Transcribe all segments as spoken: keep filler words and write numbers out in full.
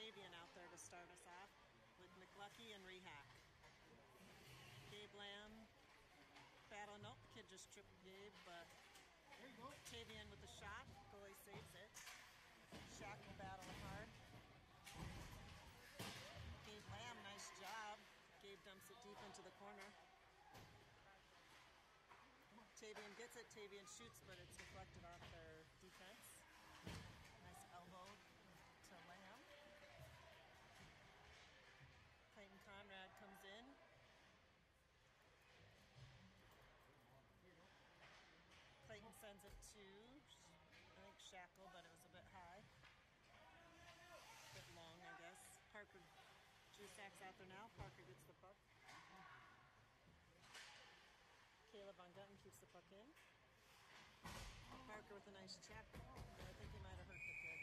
Tavian out there to start us off with McLucky and Rehack. Gabe Lamb battle. Nope, the kid just tripped Gabe, but there you go. Tavian with the shot. Goalie saves it. Shaq will battle hard. Gabe Lamb, nice job. Gabe dumps it deep into the corner. Tavian gets it. Tavian shoots, but it's deflected off their defense. Nice elbow to Lamb. Clayton Conrad comes in. Clayton sends it to, I think, Shackle, but it was a bit high. A bit long, I guess. Parker, Jusak's out there now. Parker gets the puck. Caleb Von Gutten keeps the puck in. Parker with a nice check. I think he might have hurt the kid.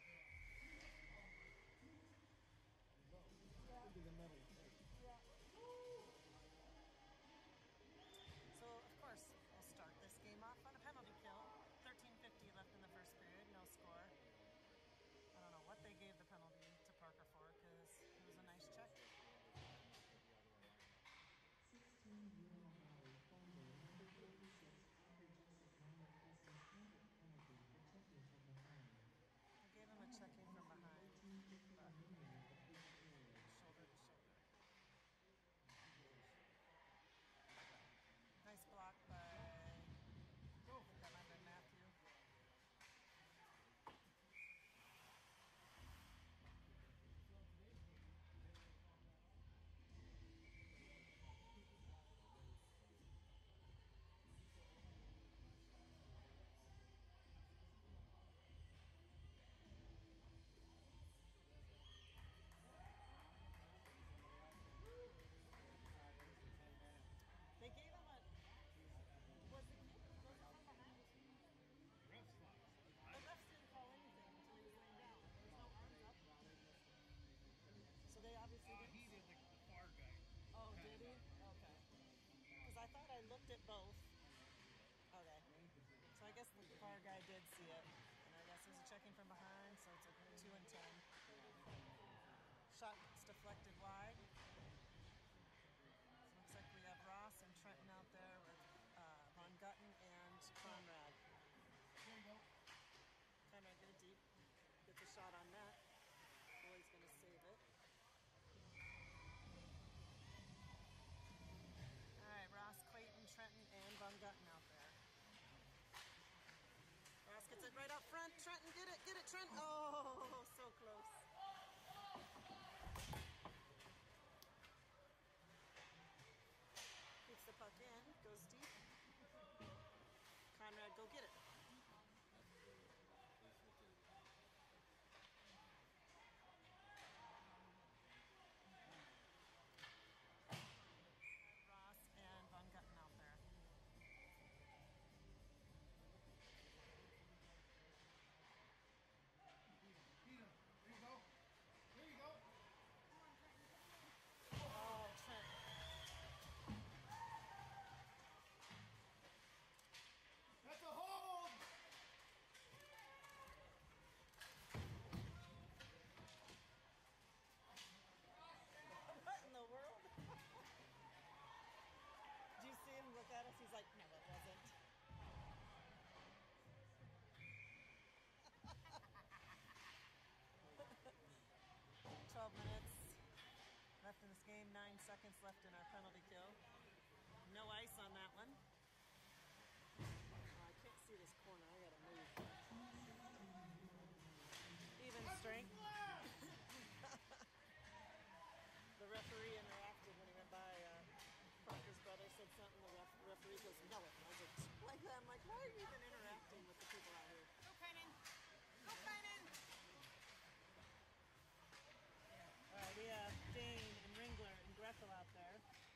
So, of course, we'll start this game off on a penalty kill. thirteen fifty left in the first period, no score. I don't know what they gave the penalty to Parker for, because it was a nice check. I gave him a checking from behind, but shoulder to shoulder. Nice block by, I think that might have been Matthew. They gave him a, was the kid, was it from behind? Ref's fine. The refs didn't call anything until he was laying down. There was no arms up. So they obviously Uh, didn't. he did the, the far guy. Oh, did he? Okay. Because I thought I looked at both. Okay. So I guess the far guy did see it. And I guess it was a checking from behind, so it's a two and ten. Shot gets deflected wide. Looks like we have Ross and Trenton out there with uh, Von Gutten and Conrad. There you go. Conrad get it deep. Gets a shot on net. Boy's going to save it. All right, Ross, Clayton, Trenton, and Von Gutten out there. Ross gets it right up front. Trenton, get it, get it, Trenton. Oh, so close. Keeps the puck in, goes deep. Conrad, go get it. Ross and Von Gutten out there. There you go. There you go. Oh, Trent. That's a hold! What in the world? Did you see him look at us? He's like, no, it wasn't. twelve minutes left in this game, nine seconds left in our penalty kill. No ice on that one. Oh, I can't see this corner, I gotta move. Even strength. The referee interacted when he went by. Uh, Parker's brother said something, the ref referee goes, no, it wasn't. Like that, I'm like, why are you even interacting with the people out here? Go Kynan! Go Kynan! All right, we have Dane and Ringler and Grethel out there.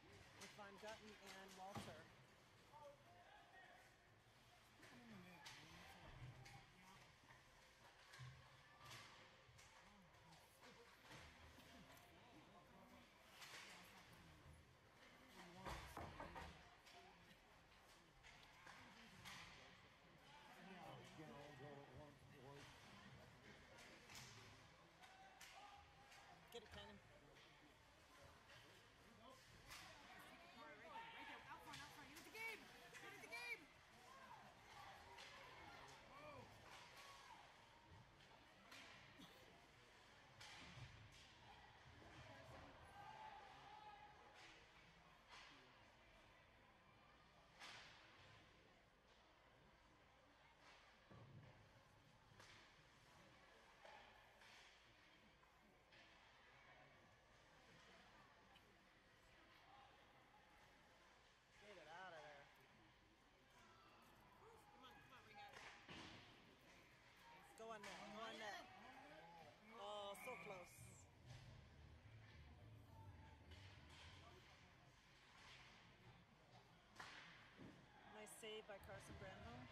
made by Carson Granholm.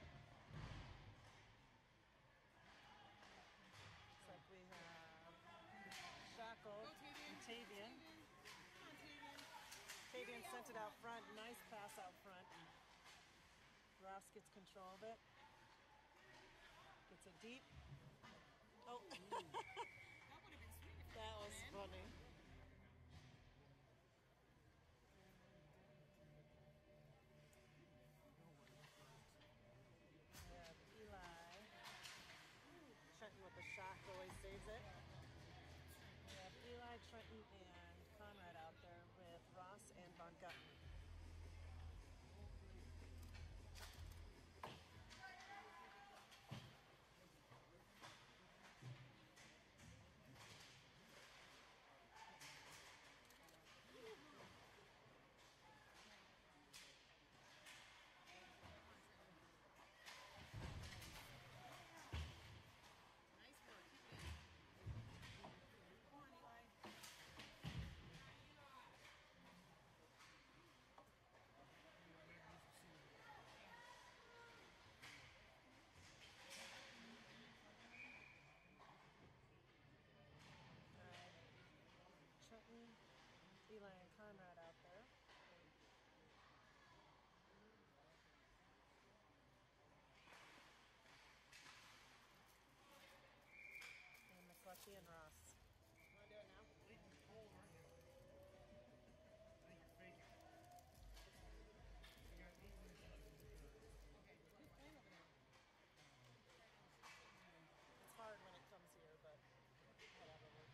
Looks like we have Shackle Go, Tavian. and Tavian. Come on, Tavian. Tavian sent it out front. Nice pass out front. Ross gets control of it. Gets it deep. Oh, That would have been sweet if that was in. funny. We have Eli. Trenton with the shot, always saves it. We have Eli, Trenton, and Conrad out there with Ross and Von Gutten. Nice work. Keep it in. Come on, Eli. Alright. Trenton, Eli, and Conrad out there. And McCluskey and Ross. Want to do it now? Okay. Who's playing over there? It's hard when it comes here, but whatever works.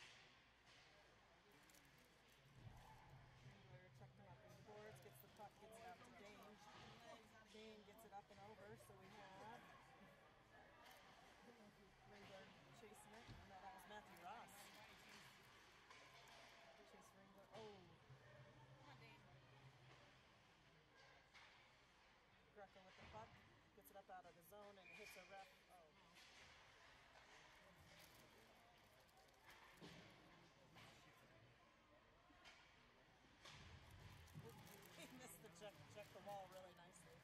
We're checking up on the boards, gets the puck, gets it out to Dane. Dane gets it up and over, so we have Ringler chasing it. No, that was Matthew Ross. Chase Ringler. Oh, Come on, Dane. Greco with the puck, gets it up out of the zone and hits a ref. Oh. He missed the check, check the wall really nicely.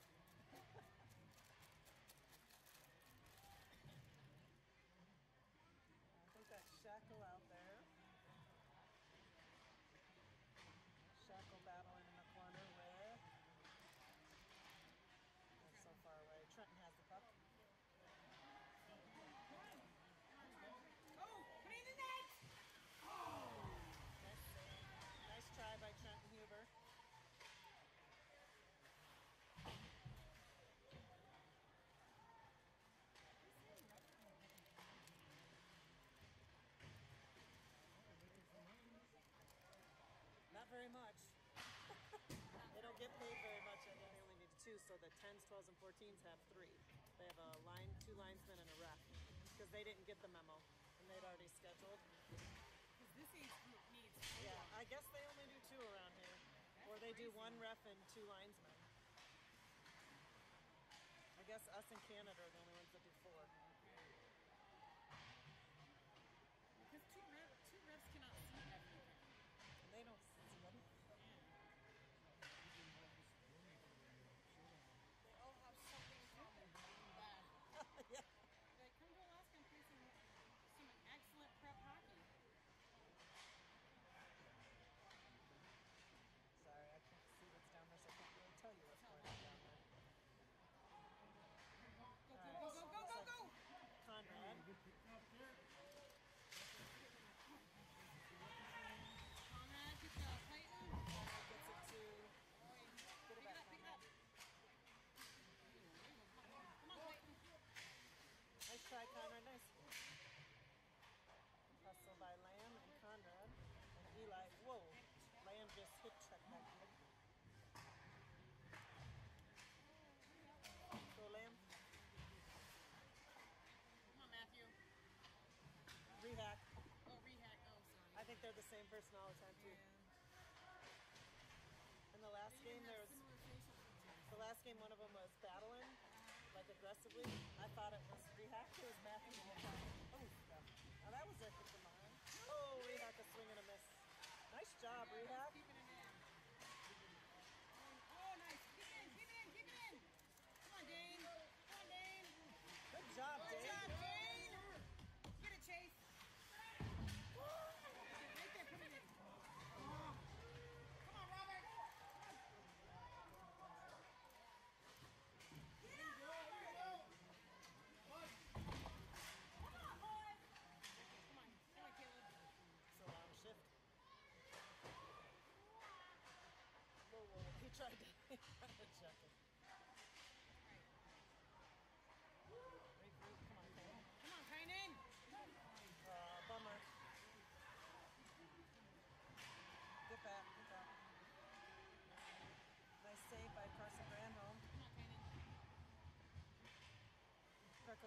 I think that's Shackle out there. Shackle battling in the corner with. That's so far away. Trenton has the puck. Oh, come in the net! Nice save. Nice try by Trenton Huber. Not very much. They don't get paid very much. I think they only need two, so the tens, twelves, and fourteens have three. They have a line, two linesmen, and a ref because they didn't get the memo and they'd already scheduled. Because this age group needs four. Yeah, I guess they only do two around here, or they do one ref and two linesmen. I guess us and Canada are the only ones that do four. Because two, ref, two refs cannot see everything. And they don't see anything. They all have something in common. Bad. Yeah. Like, come to Alaska and play some, some excellent prep hockey. Sorry, I can't see what's down there, so I can't really tell you what's going on down there. Go, go, go, go, go, go, go! Conrad. Conrad, good job. Clayton. Conrad gets it to. Get it Pick it back, up, pick it Conrad. up. Come on, Clayton. Nice try, Conrad. Nice. Hustle by Lamb and Conrad. And Eli. Whoa. Lamb just hip checked that kid. Go, Lamb. Come on, Matthew. Rehack. Oh, rehack. Oh, sorry. I think they're the same person all the time, too. In the last game, there was. Similar facial features. The last game, one of them was battling, like aggressively. I thought it was Rehack. It was Matthew the whole time. Oh, yeah. Now that was a hit from behind. Oh, Rehack a swing and a miss. Nice job, Good, Rehack. keep it in. Oh, nice. Keep it in, keep it in, keep it in.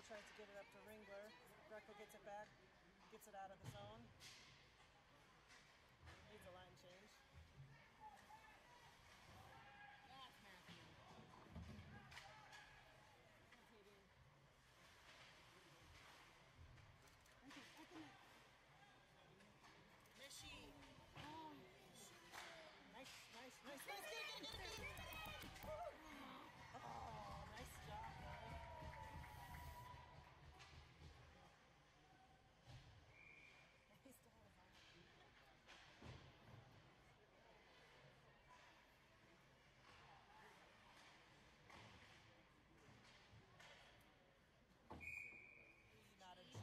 Greco tries to get it up to Ringler. Greco gets it back, gets it out of the zone. Needs a line change. That's Matthew. Octavian. Okay, at the net. Mishi! Oh, Nice, nice, nice, nice. Get it, get it, get it, get it. Oh, nice job, boy. He still has on. He's not a G.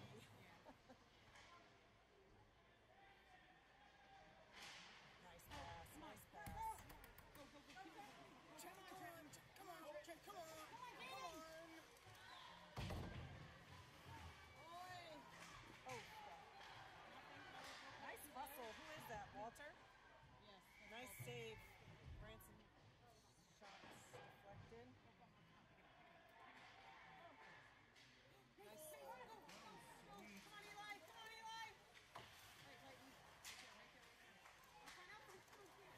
Nice pass, nice pass. go, go, go, keep it going. Check, come on, check, come on, check, come on. Come on. Oi. Oh, fuck. Nice hustle. Who is that, Walter? Yes. that's Nice Walter. save. Branson shots deflected. Nice. Come on, Eli! Come on, Eli! Right, Clayton. Here, right there. Up front, up front, come on, here.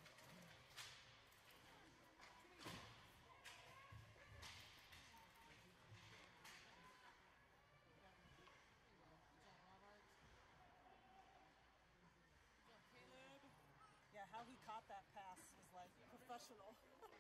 Caleb. Yeah, how he caught that pass was like professional.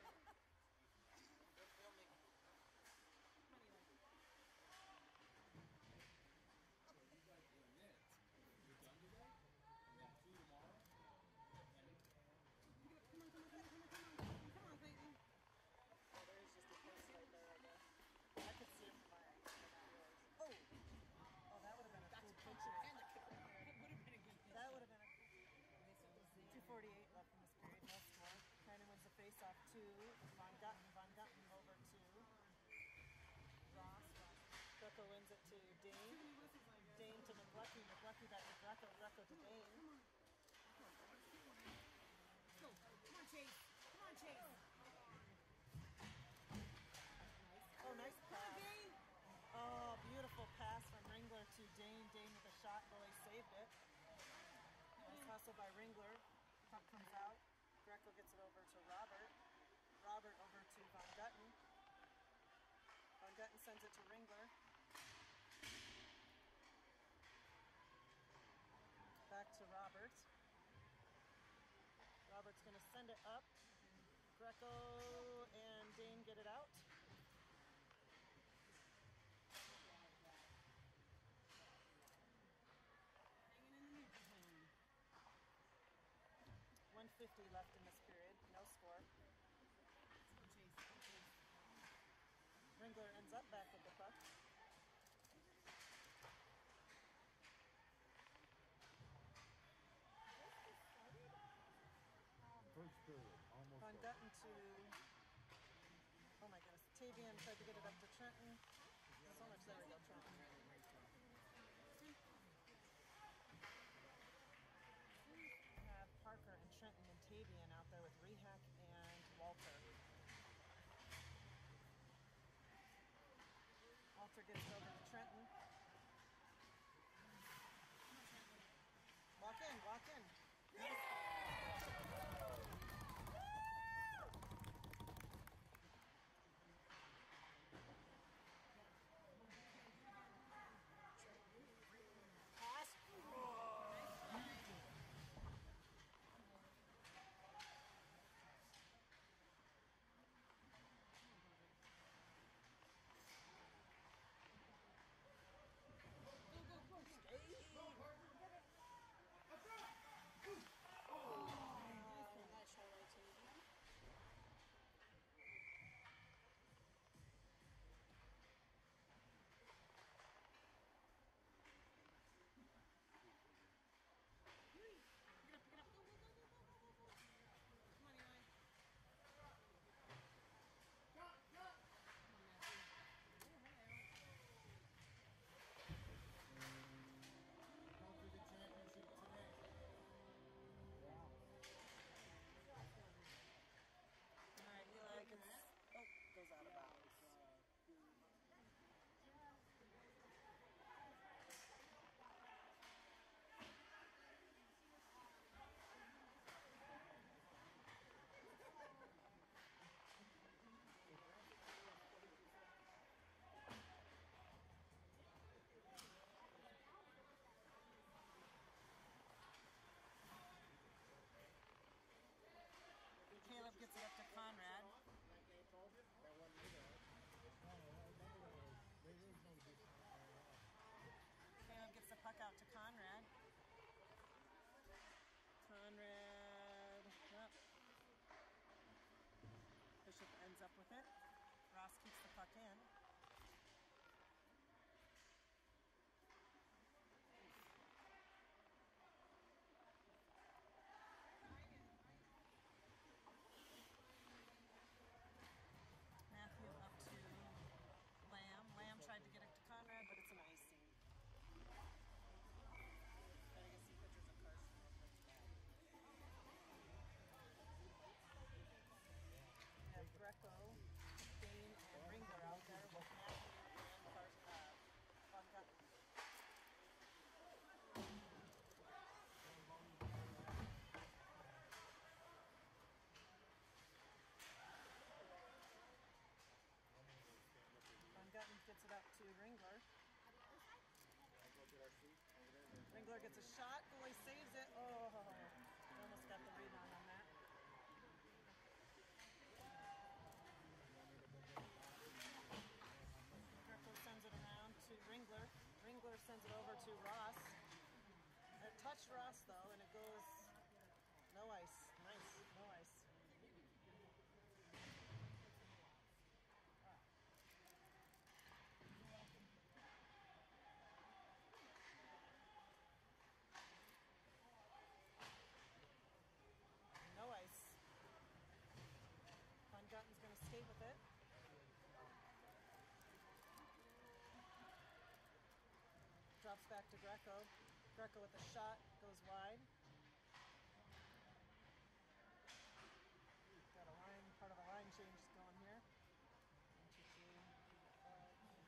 Come on, come on, come on, come on, come on. Come on, Clayton. Oh, there is just a post right there, I guess. I could see it from my Oh! Oh, that would have been a cool picture. And the kicker. That would have been a good pitch. That would have been a two forty-eight left in this period, no score. Kynan wins the face-off to Von Gutten. Von Gutten over to Ross. Greco wins it to Dane. Dane to McLucky. McLucky back to Greco. Greco to Dane. Go. Come on, Chase. Come on, Chase. Oh, nice pass. Dane. Oh, beautiful pass from Ringler to Dane. Dane with a shot. Goalie saved it. Nice hustle by Ringler. Puck comes out. Greco gets it over to Robert. Robert over to Von Gutten. Von Gutten sends it to Ringler. Back to Robert. Robert's going to send it up. Greco and Dane get it out. Hanging in the neutral zone. one fifty left in this period. No score. Come on, Chase. Come on, Chase. Ringler ends up back with the puck. First period, almost Von over. Gutten to, oh my goodness, Tavian tried to get it up to Trenton. So much, there we go, Trenton. Have Parker and Trenton and Tavian out there with Rehak and Walter. Walter gets it over to Trenton. Walk in, walk in. to Ringler. Ringler gets a shot. Goalie saves it. Oh, almost got the rebound on that. Greco sends it around to Ringler. Ringler sends it over to Ross. It touched Ross though, and it goes no ice. Nice, no ice. No ice. Von Gutten's going to skate with it. Drops back to Greco. Greco with a shot, goes wide. Got a line, part of a line change going here. One, two, three, four.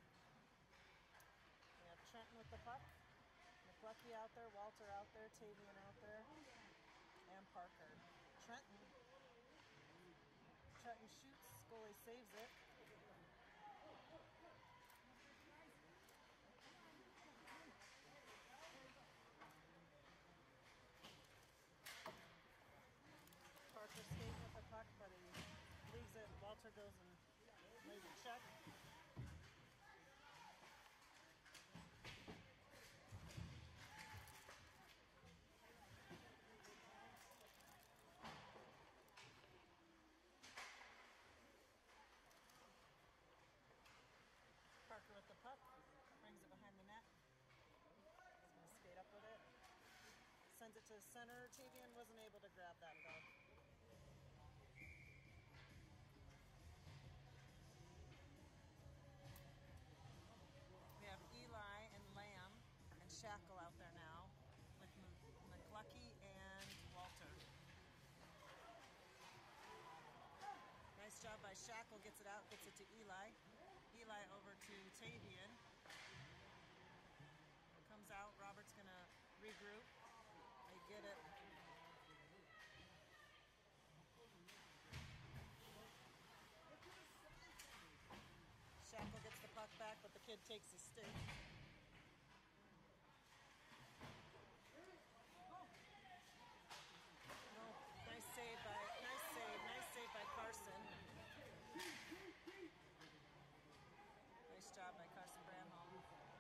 We have Trenton with the puck. McLucky out there, Walter out there, Tavian out there, and Parker. Trenton. Trenton shoots, goalie saves it. Parker skating with the puck, but he leaves it. Walter goes and lays a check. Parker with the puck, brings it behind the net. He's going to skate up with it. Sends it to the center. Tavian wasn't able to grab that though. We have Eli and Lamb and Shackle out there now with McLucky and Walter. Nice job by Shackle, gets it out, gets it to Eli. Eli over to Tavian. Comes out, Robert's gonna regroup. They get it. Shackle gets the puck back, but the kid takes his stick. No, nice save by, nice save, nice save by Carson. Nice job by Carson Bramhall.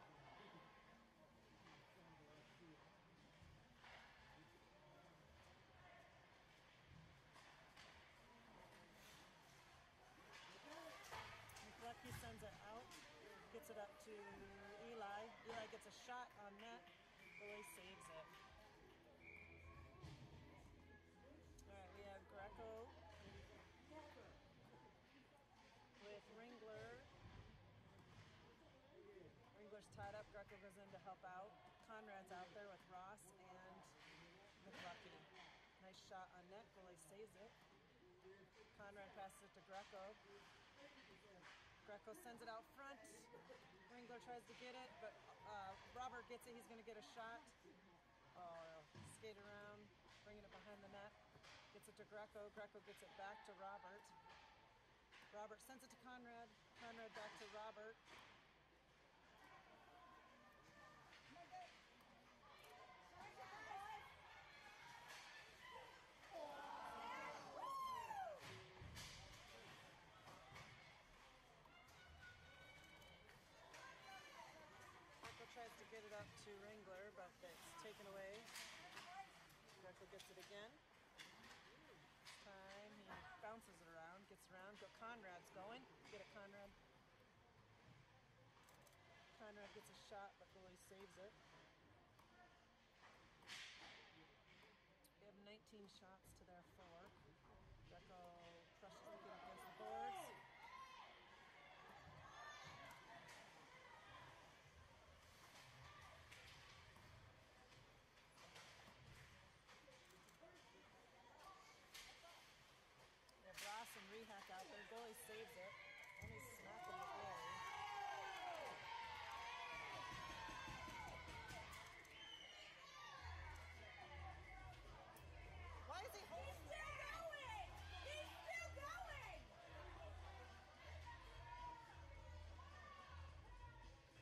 McLucky sends it out, gets it up to Eli. Eli gets a shot on net. Goalie saves it. All right, we have Greco with Ringler. Ringler's tied up. Greco goes in to help out. Conrad's out there with Ross and McLucky. Nice shot on net. Goalie saves it. Conrad passes it to Greco. Greco sends it out front. Ringler tries to get it, but uh, Robert gets it. He's going to get a shot. Oh, skate around, bringing it behind the net. Gets it to Greco. Greco gets it back to Robert. Robert sends it to Conrad. Conrad back to Robert. Tries to get it up to Ringler, but it's taken away. Greco gets it again. This time he bounces it around, gets around. Go, Conrad's going. Get it, Conrad. Conrad gets a shot, but goalie saves it. They have nineteen shots to their four. Greco crushes the kid against the boards. Ross and Rehak out there. Goalie saves it. Only smack in the goalie. Why is he holding? He's still going! He's still going!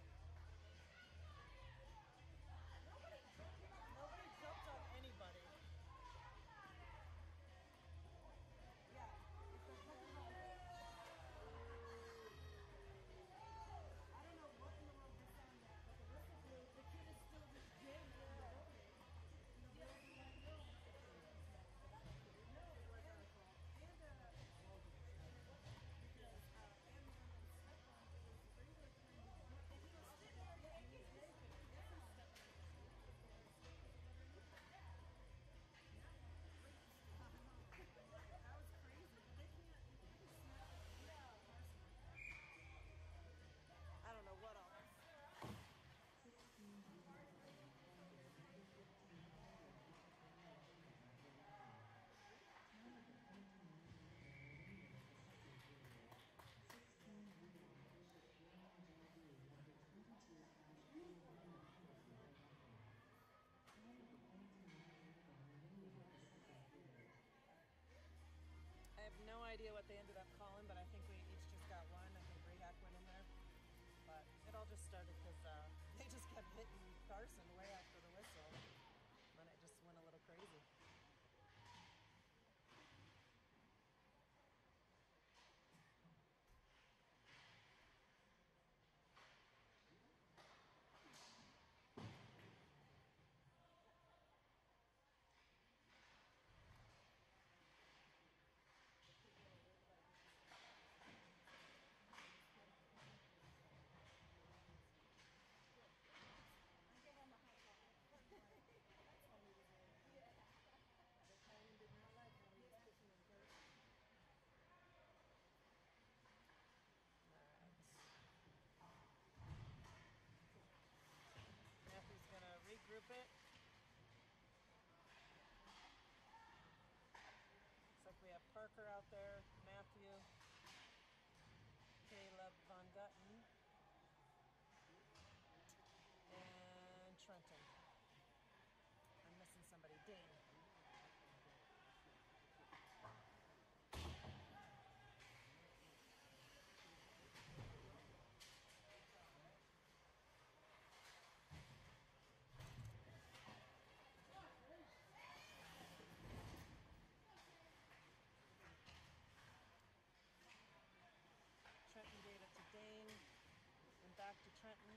Trenton.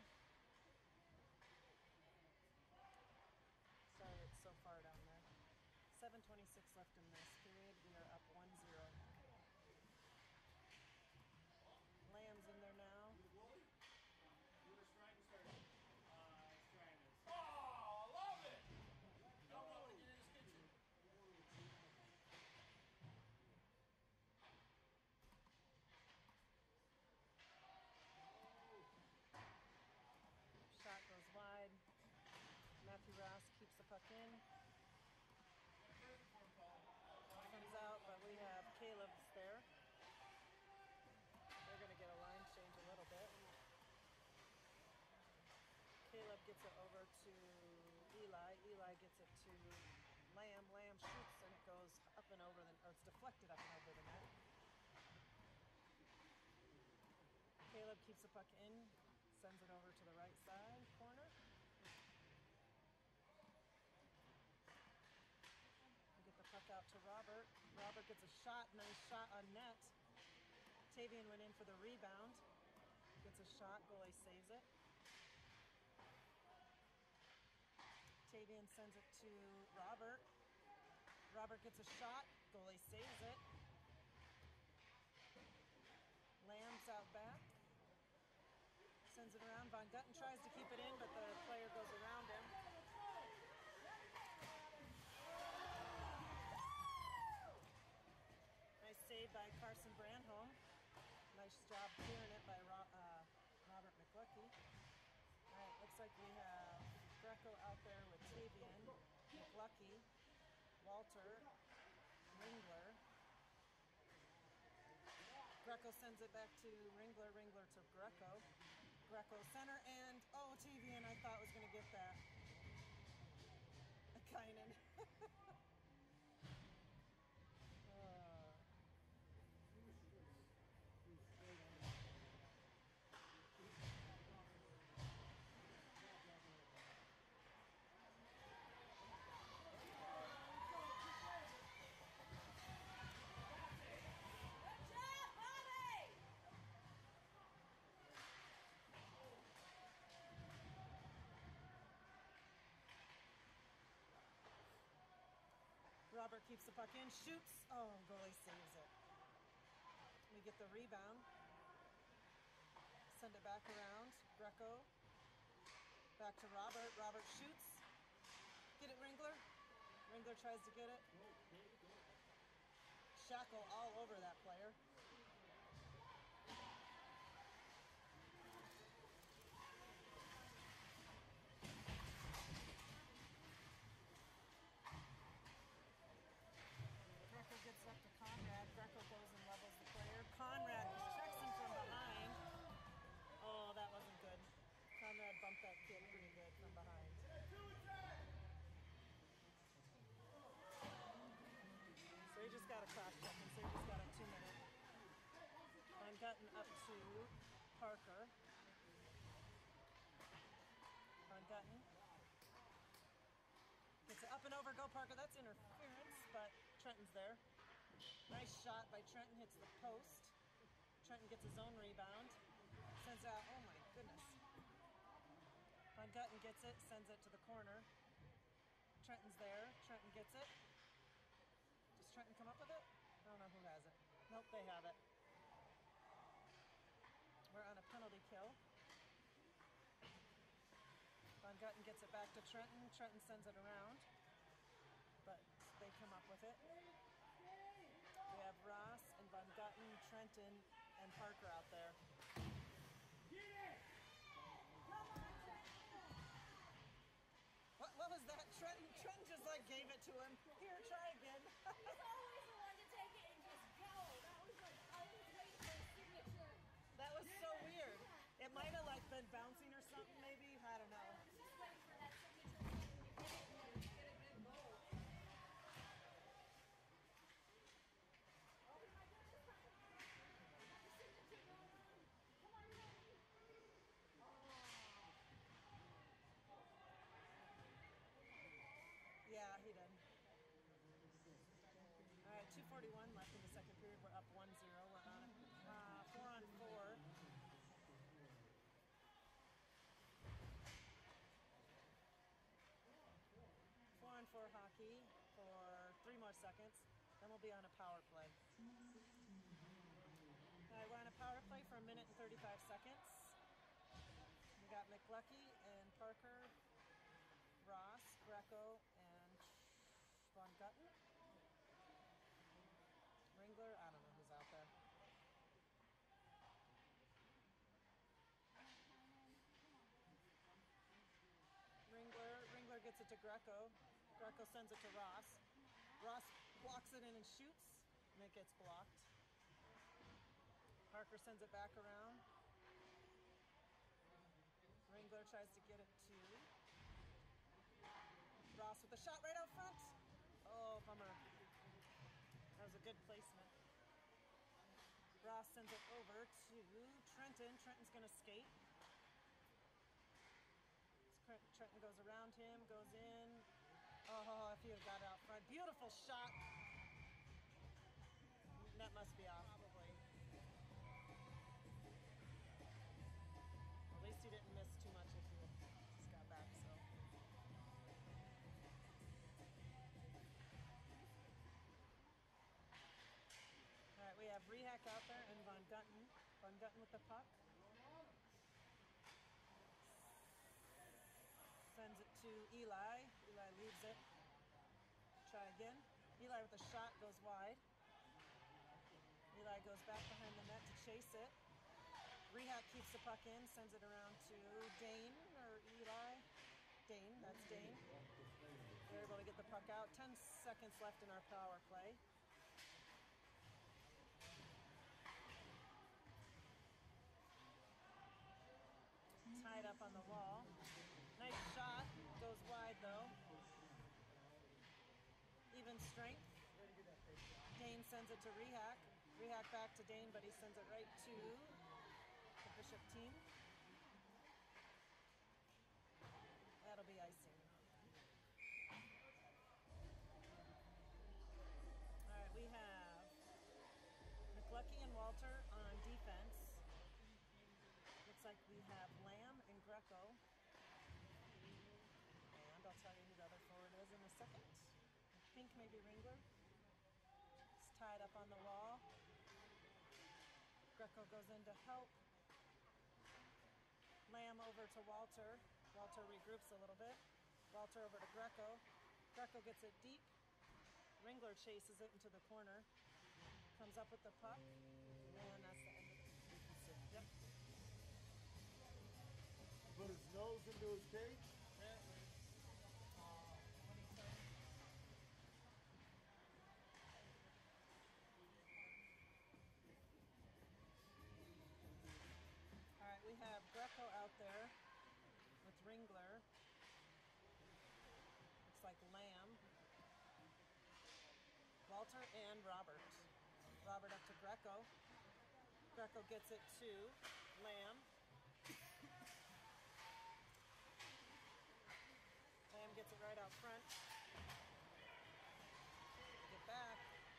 Sorry it's so far down there. seven twenty-six left in this period. We are up one zero. Lamb's in there now. Oh, I love it! Don't want to get in his kitchen. Shot goes wide. Matthew Ross keeps the puck in. Comes out, but we have Caleb's there. They're going to get a line change a little bit. Caleb gets it over to Eli. Eli gets it to Lamb. Lamb shoots and it goes up and over the, or it's deflected up and over the net. Caleb keeps the puck in, sends it over to the right side corner. Puck out to Robert. Robert gets a shot, nice shot on net. Tavian went in for the rebound. Gets a shot, goalie saves it. Tavian sends it to Robert. Robert gets a shot, goalie saves it. Lamb's out back. Sends it around. Von Gutten tries to keep it in, but the player goes around him. Saved by Carson Brandholm. Nice job clearing it by Ro uh, Robert McLucky. All right, looks like we have Greco out there with Tavian, McLucky, Walter, Ringler. Greco sends it back to Ringler, Ringler to Greco. Greco center, and oh, Tavian I thought was going to get that. Kainen. Robert keeps the puck in, shoots. Oh, goalie saves it. We get the rebound. Send it back around. Greco. Back to Robert. Robert shoots. Get it, Ringler. Ringler tries to get it. Shackle all over that player. Gets up to Conrad. Greco goes and levels the player. Conrad checks him from behind. Oh, that wasn't good. Conrad bumped that kid pretty good from behind. So he just got a cross check, and so he just got a two minute. Von Gutten up to Parker. Von Gutten. Gets it up and over. Go Parker. That's interference, but Trenton's there. Nice shot by Trenton, hits the post. Trenton gets his own rebound. Sends out, oh my goodness. Von Gutten gets it, sends it to the corner. Trenton's there, Trenton gets it. Does Trenton come up with it? I don't know who has it. Nope, they have it. We're on a penalty kill. Von Gutten gets it back to Trenton. Trenton sends it around, but they come up with it. We have Ross and Von Gutten, Trenton, and Parker out there. Get it! Come on, Trenton! What, what was that? Trenton, Trenton just like gave it to him. Here, try again. He's always the one to take it and just go. That was like, I was waiting for his signature. That was so weird. It might have like been bouncing or something maybe. I don't know. I was just waiting for that signature and you get it and you get a good goal. Oh my goodness, Tyler. Another signature goal. Come on, Tony. Yeah, he did. All right, two forty-one left in the second period. We're up one zero. We're on a uh, four on four. McLucky and Parker, Ross, Greco, and Von Gutten. Ringler, I don't know who's out there. Ringler, Ringler gets it to Greco. Greco sends it to Ross. Ross blocks it in and shoots, and it gets blocked. Parker sends it back around. Ringler tries to get it to Ross with a shot right out front. Oh, bummer. That was a good placement. Ross sends it over to Trenton. Trenton's going to skate. Trenton goes around him, goes in. Oh, if he had got it out front. Beautiful shot. That must be off. Probably. At least he didn't miss too much if he just got back, so. All right, we have Rehak out there and Von Gutten. Von Gutten with the puck. Sends it to Eli. Eli leaves it. Try again. Eli with a shot goes wide. Eli goes back behind the net to chase it. Rehak keeps the puck in, sends it around to Dane or Eli. Dane, that's Dane. They're able to get the puck out. Ten seconds left in our power play. Tied up on the wall. Nice shot. Goes wide though. Even strength. Dane sends it to Rehak. Rehak back to Dane, but he sends it right to the Bishop team. That'll be icing. All right, we have McLucky and Walter on defense. Looks like we have Lamb and Greco. And I'll tell you who the other forward is in a second. I think maybe Ringler. It's tied up on the wall. Greco goes in to help. Lamb over to Walter. Walter regroups a little bit. Walter over to Greco. Greco gets it deep. Ringler chases it into the corner. Comes up with the puck. And that's the end of it. Yep. Put his nose into his cage. All right, we have Greco out there with Ringler. Looks like Lamb. Walter and Robert. Robert up to Greco. Greco gets it to Lamb. Lamb gets it right out front. Get back.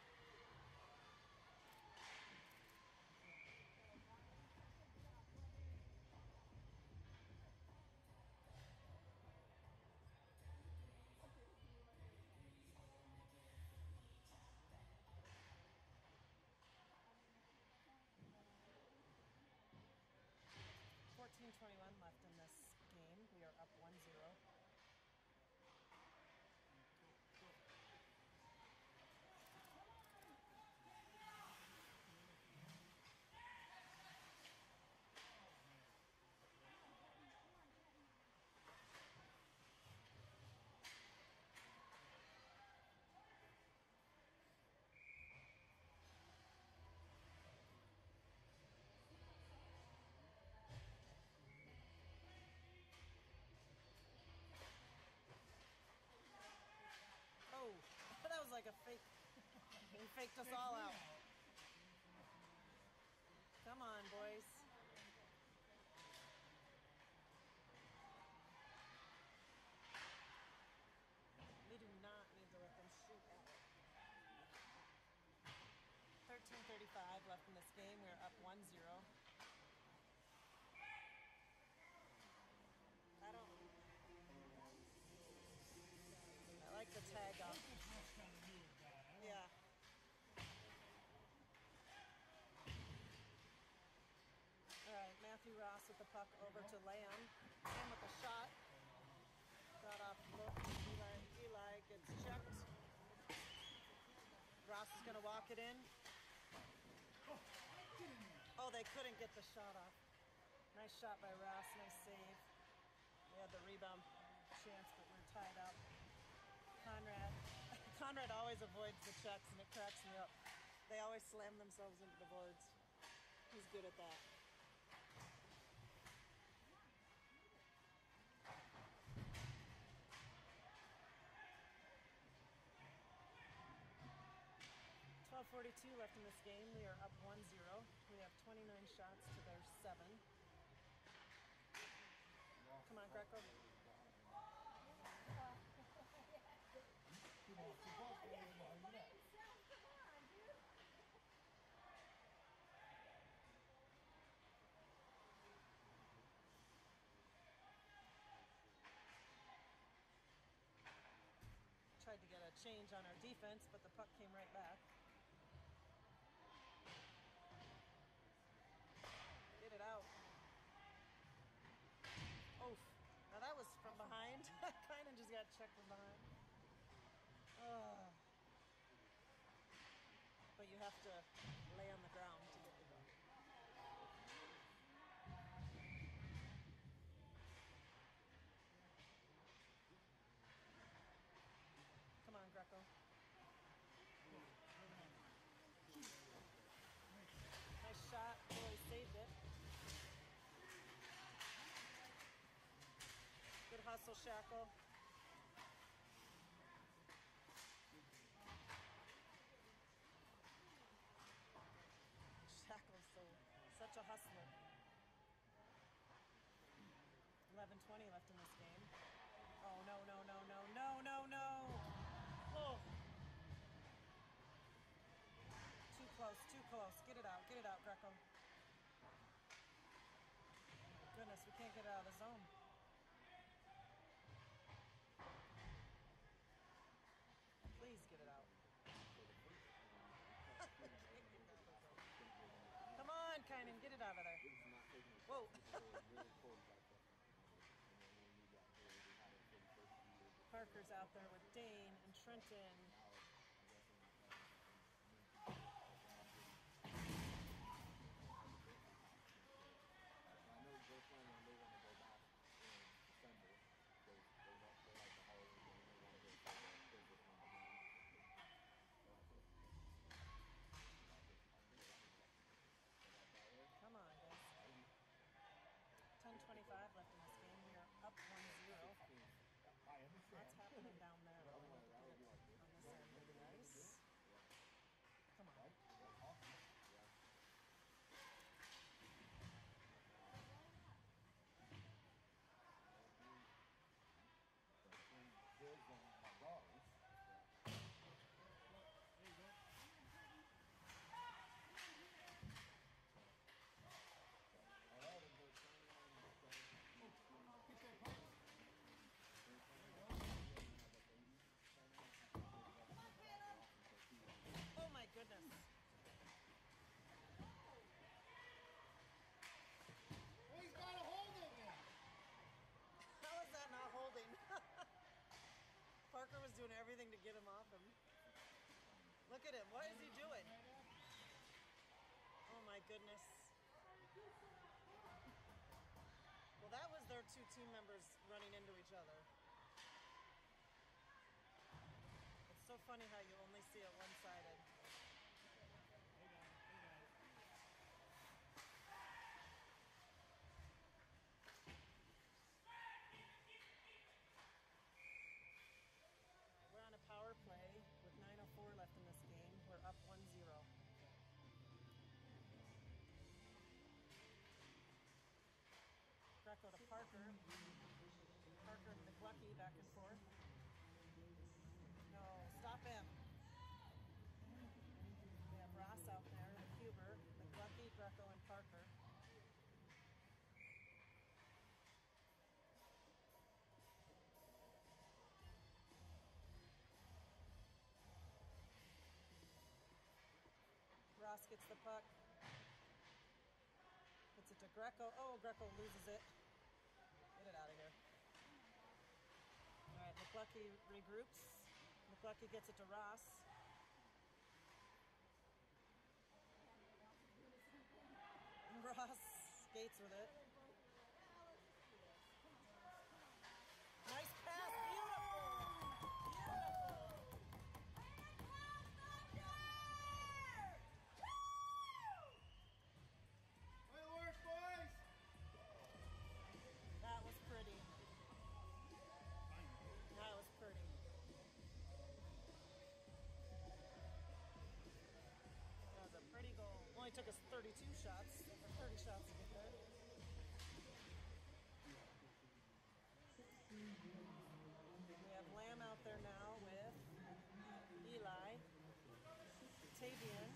fourteen twenty-one left in this game. We are up one zero. Oh, that was like a fake. He faked us all out. Come on, boys. We do not need to let them shoot at it. thirteen thirty-five left in this game. We're up one zero. I don't... I like the tag off. Yeah. All right, Matthew Ross with the puck over to Lamb. Sam with a shot. Got off look. Eli, Eli gets checked. Ross is going to walk it in. Oh, they couldn't get the shot off. Nice shot by Ross. Nice save. We had the rebound chance, but we're tied up. Conrad. Conrad always avoids the checks, and it cracks me up. They always slam themselves into the boards. He's good at that. twelve forty-two left in this game. We are up one zero. We have twenty-nine shots to their seven. Come on, Greco. Tried to get a change on our defense, but the puck came right back. Get it out. Oof. Now that was from behind. Kind of just got checked from behind. Oh. But you have to lay on the ground to get the puck. Come on, Greco. Nice shot. Really saved it. Good hustle, Shackle. Shackle's so such a hustler. eleven twenty left in this game. Oh, no, no, no, no, no, no, no. Oh. Too close, too close. Get it out, get it out, Greco. Goodness, we can't get it out of the zone. Please get it out. Come on, Kynan, get it out of there. Whoa. Parker's out there with Dane and Trenton. Come on, guys. ten twenty-five left in this game. We are up one zero. What's happening down there? We'll have to get it on this end of the ice. Come on. Oh my goodness. Oh, he's got a hold of him. How is that not holding? Parker was doing everything to get him off him. Look at him. What is he doing? Oh my goodness. Well, that was their two team members running into each other. It's so funny how you only see it one-sided. We're on a power play with nine oh four left in this game. We're up one zero. Greco to Parker. Parker and McLucky back and forth. No, stop him. We have Ross out there with Huber, McLucky, Greco, and Parker. Ross gets the puck. Puts it to Greco. Oh, Greco loses it. Get it out. McLucky regroups. McLucky gets it to Ross. Ross skates with it. Nice pass, beautiful, beautiful. Way to work, boys! That was pretty. That was pretty. That was a pretty goal. Only took us thirty-two shots, or thirty shots to get there. We have Lamb out there now with Eli. Tavian.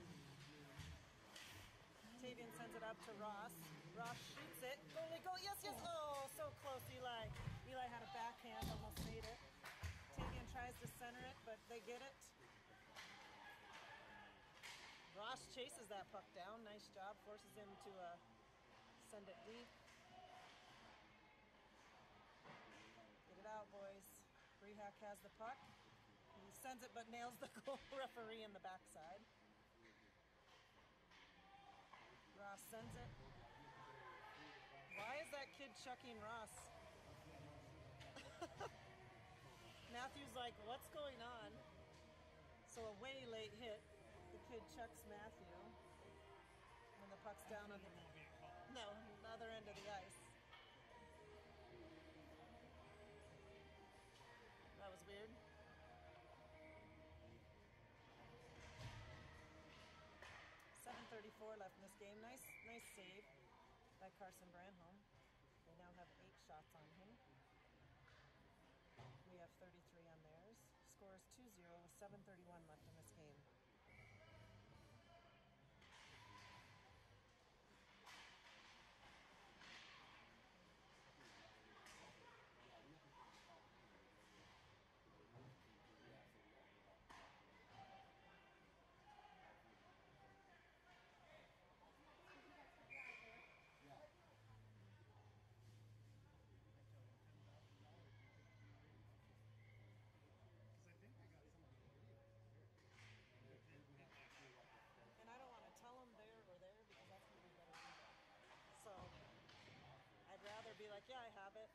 Tavian sends it up to Ross. Ross shoots it. Goalie, goal, yes, yes. Oh, so close, Eli. Eli had a backhand, almost made it. Tavian tries to center it, but they get it. Ross chases that puck down. Nice job. Forces him to uh, send it deep. Get it out, boys. Rehak has the puck. He sends it, but nails the goal referee in the backside. Ross sends it. Why is that kid chucking Ross? Matthew's like, what's going on? So a way late hit. The kid chucks Matthew. When the puck's down on the no, other end of the ice. That was weird. seven thirty-four left in this game. Nice, nice save by Carson Branholm. They now have eight shots on him. We have thirty-three on theirs. Score is two zero with seven thirty-one left in this game. And I don't want to tell them there or there because that's going to be better feedback. So I'd rather be like, yeah, I have it.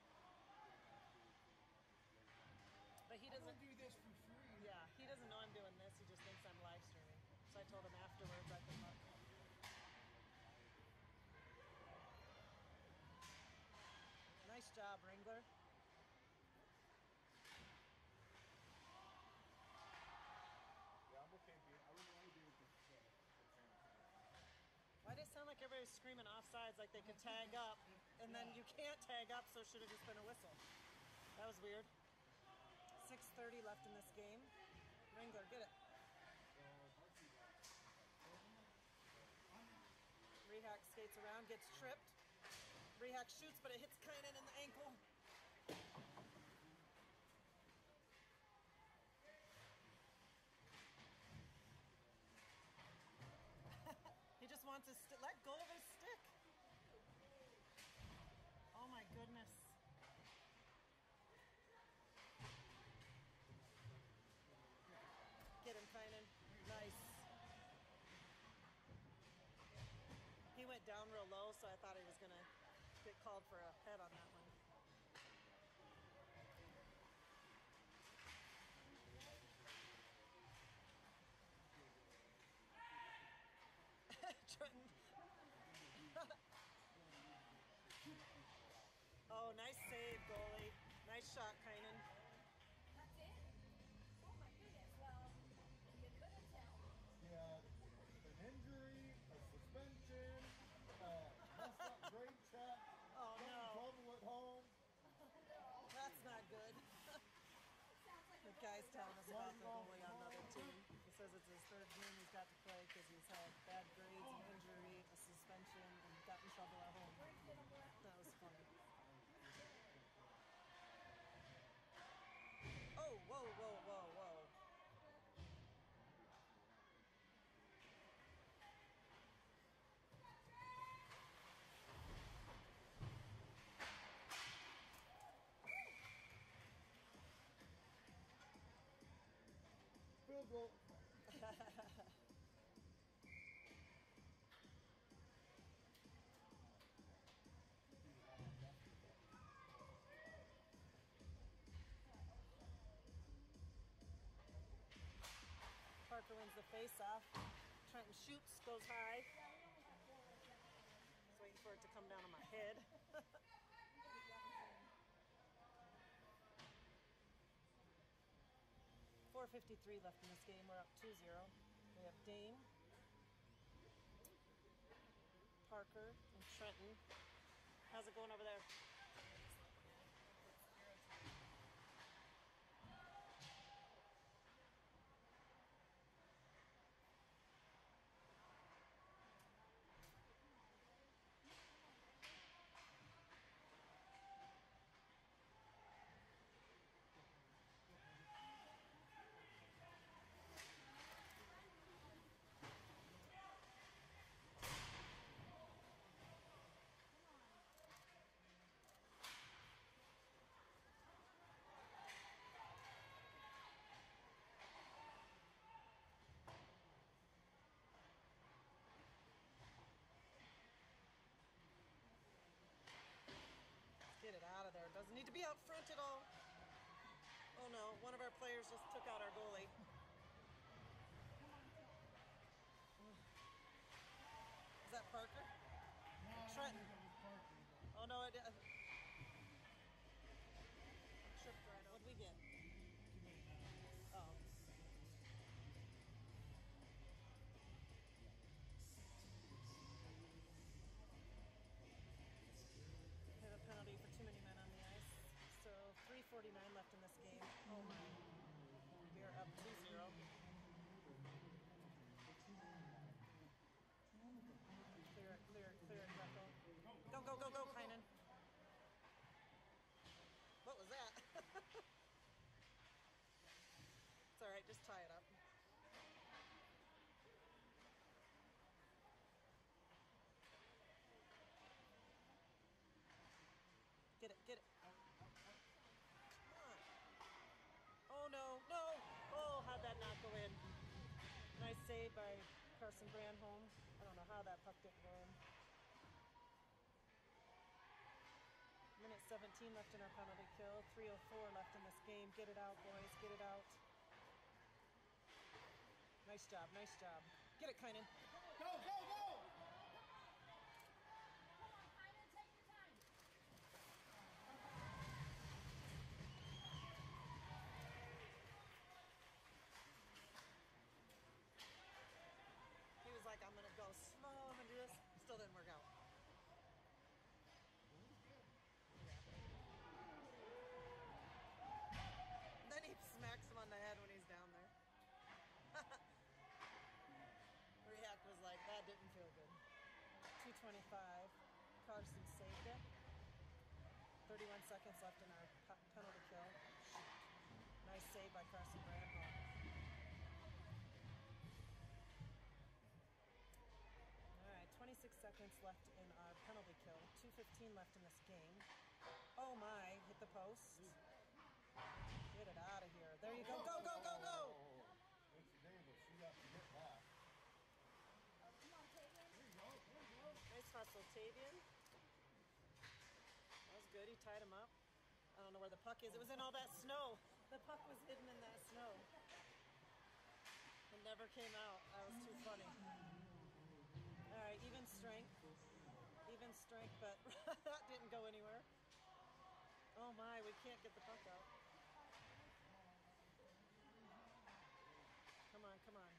But he I doesn't. don't do this for free. Yeah, he doesn't know I'm doing this. He just thinks I'm live streaming. So I told him afterwards I could look. Nice job, Ringler. Yeah, I'm okay, dude. I wouldn't want to do it with the Why does it sound like everybody's screaming offsides like they could tag up, and then you can't tag up, so it should have just been a whistle? That was weird. six thirty left in this game. Ringler, get it. Rehak skates around, gets tripped. Rehak shoots, but it hits Kynan in the ankle. He just wants to st- let go of his stick. Oh my goodness. Get him, Kynan. Nice. He went down real low, so I thought he was going to get called for a head on that one. Trenton. Oh, nice save, goalie. Nice shot, Kynan. That's it? Oh my goodness. Well, you couldn't tell. He had an injury, a suspension, uh, messed up grade check, Oh, got in no. trouble at home. That's not good. The guy's telling us about the goalie on another team. He says it's his third game he's got to play because he's had bad grades, an injury, a suspension, and got in trouble at home. That was funny. Oh, whoa, whoa, whoa, whoa. field goal. Parker wins the face-off. Trenton shoots, goes high. Just waiting for it to come down on my head. four fifty-three left in this game. We're up two zero. We have Dame, Parker, and Trenton. How's it going over there? Get it out of there. Doesn't need to be out front at all. Oh no, one of our players just took out our goalie. Is that Parker? No, I don't Trenton. think it was Parker, but Oh no, it uh, tripped right. What'd we get? too many minutes. Oh. We have a penalty for too many men on the ice. So three forty-nine left in this game. Oh my. We are up two zero. Clear it, clear it, clear it, Greco. Go, go, go, go, Kynan. What was that? It's all right, just tie it up. Get it, get it. Come on. Oh no, no! Oh, how'd that not go in? Nice save by Carson Brandholm. I don't know how that puck didn't go in. Minute seventeen left in our penalty kill. three oh four left in this game. Get it out, boys. Get it out. Nice job, nice job. Get it, Kynan. Go, go, go! Come on, Kynan, take your time. He was like, I'm gonna go slow, I'm gonna do this. Still didn't work out. Then he smacks him on the head when he's down there. React was like, that didn't feel good. two twenty-five. Carson saved it. thirty-one seconds left in our pe- penalty kill. Nice save by Carson Brandholm. All right, twenty-six seconds left in our penalty kill. two fifteen left in this game. Oh my, hit the post. Get it out of here. There you go. Go, go, go, go! Lacey Davis, she got to get back. Oh, come on, Tavian. There you go, there you go. Nice hustle, Tavian. That was good. He tied him up. I don't know where the puck is. It was in all that snow. The puck was hidden in that snow. It never came out. That was too funny. All right, even strength. Even strength, but that didn't go anywhere. Oh my, we can't get the puck out. Come on, come on.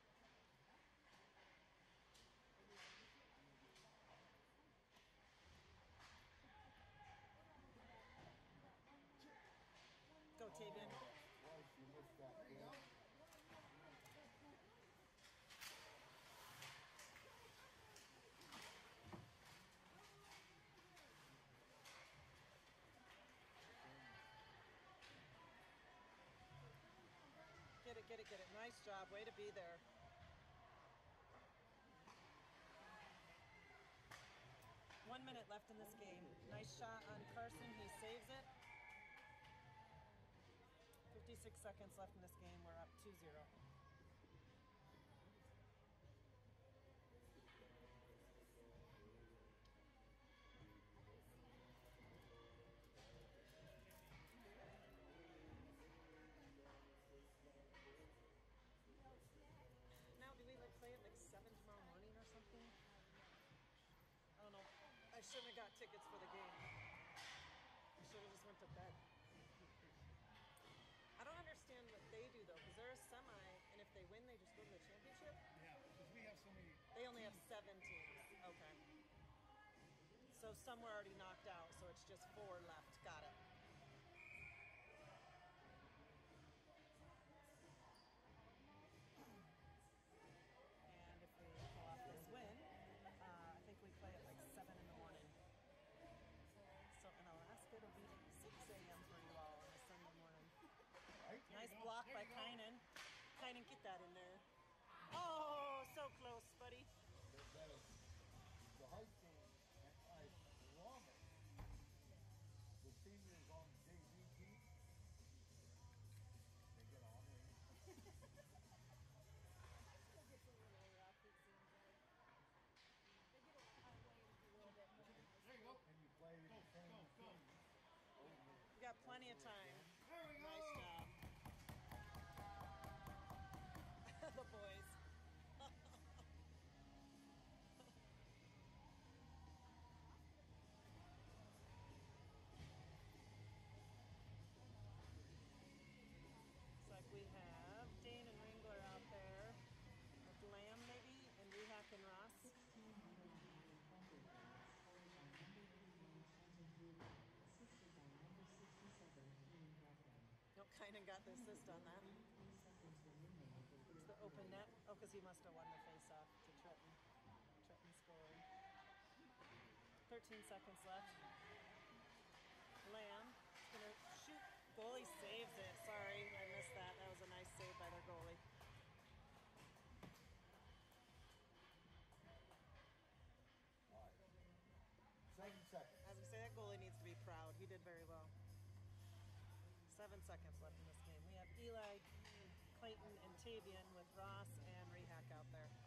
Go, Tavian. Why she missed that game. Get it, get it, get it. Nice job. Way to be there. One minute left in this game. Nice shot on Carson. He saves it. fifty thirty-six seconds left in this game. We're up two zero. Now, do we like play at like seven tomorrow morning or something? I don't know. I shouldn't have got tickets for the game. I should have just went to bed. I don't understand what they do though, because they're a semi, and if they win, they just go to the championship. Yeah, because we have so many. They only have seven teams. Okay. So some were already knocked out, so it's just four left. Got it. And if we pull off this win, uh, I think we play at like seven in the morning. So in Alaska, it'll be six a.m. for you all on a Sunday morning. Right? Nice go. block There by you go. Kynan. Kynan, get that in there. Oh, so close, buddy. That, that is the high school, and I promise the seniors on J V team, they get on it. High school gets a little rough, it seems like. They get a lot away a little bit more. There you go. And you play the Go, same go, go. team over We got plenty of time. There we go. Nice job. The boys. Looks like we have Dane and Ringler out there with Lamb maybe, and Rehak and Ross. No, Kynan got the assist on that. It's the open net. Oh, because he must have won the face-off to Trenton. Trenton scored. thirteen seconds left. Lamb is going to shoot. Goalie saves it. Sorry, I missed that. That was a nice save by their goalie. All right. Seven seconds. As we say, that goalie needs to be proud. He did very well. Seven seconds left in this game. We have Eli, Clayton, and Tavian with Ross and Rehak out there.